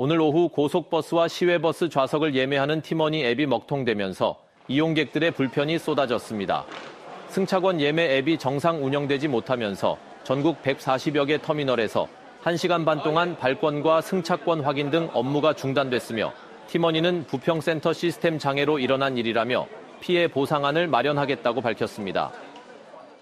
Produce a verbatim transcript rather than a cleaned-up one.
오늘 오후 고속버스와 시외버스 좌석을 예매하는 티머니 앱이 먹통되면서 이용객들의 불편이 쏟아졌습니다. 승차권 예매 앱이 정상 운영되지 못하면서 전국 백사십여 개 터미널에서 한 시간 반 동안 발권과 승차권 확인 등 업무가 중단됐으며 티머니는 부평센터 시스템 장애로 일어난 일이라며 피해 보상안을 마련하겠다고 밝혔습니다.